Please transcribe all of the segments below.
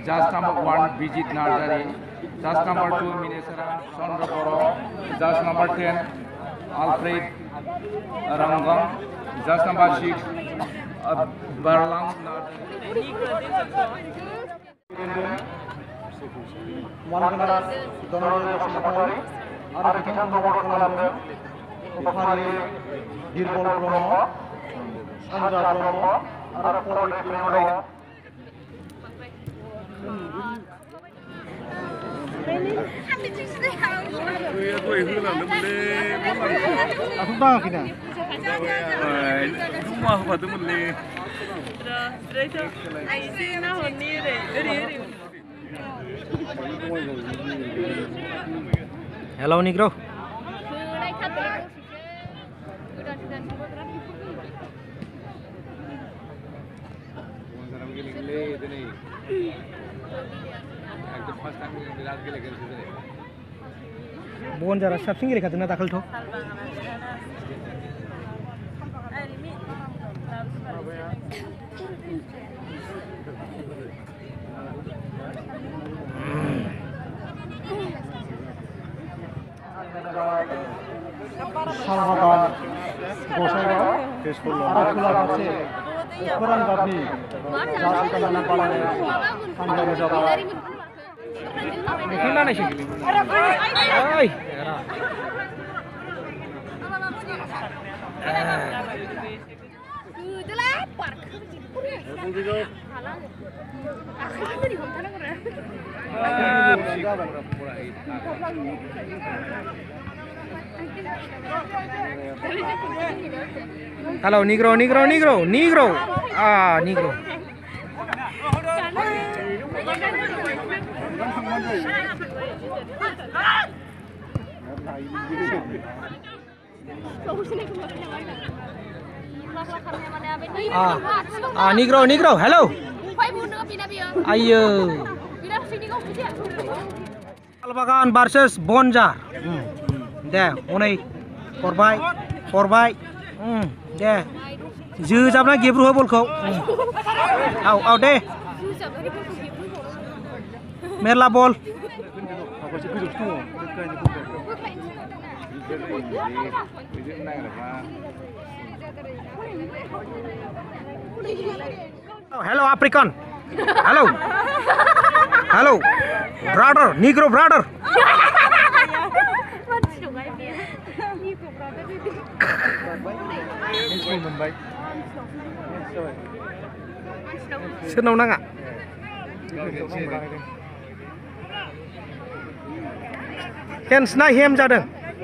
Judge number 1, Bijit Narjari. Judge number 2, Minesara Chandra Boro. Judge number 10, Alfred Rangam. Judge number 6, Barlang Narjari. Manganar Donald Sakari, ada kita nomor kolomnya, Bukari Dirbol Bromo, Sandra Bromo, ada Polri Bromo. Aku tahu kita. Rumah apa tu muli? Hello Negro. Bon jara sabsing gile katna dakal tho. Salvadan Gosero, Arakula Base, Peran Babi, Jasa Kalana Palane, Kandang Jawa. Nikna nahi sih. Ay. Halo Negro. Ah, Negro. Negro. Hello. Ayo. Albagan versus Bonjar. Deh, unai korbai. Deh. Jujabna gebru ho bolko. Au deh. Merla bol. Hello African. Hello. Brother, Negro brother. Senau nanga. Ken snai hem jadeng.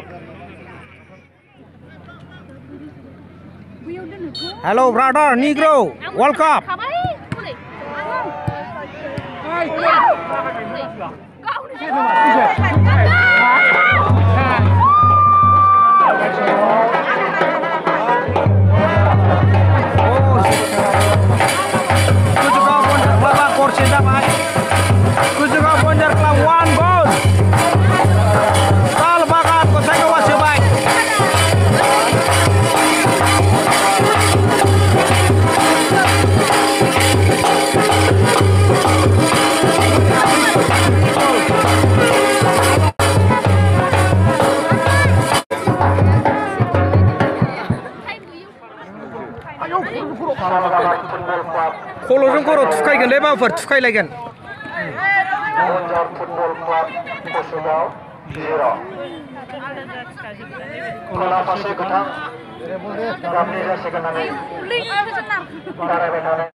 Hello brother, Negro. World Cup. Kolojong koro tukaigan deh baper tukai lagian. Kalau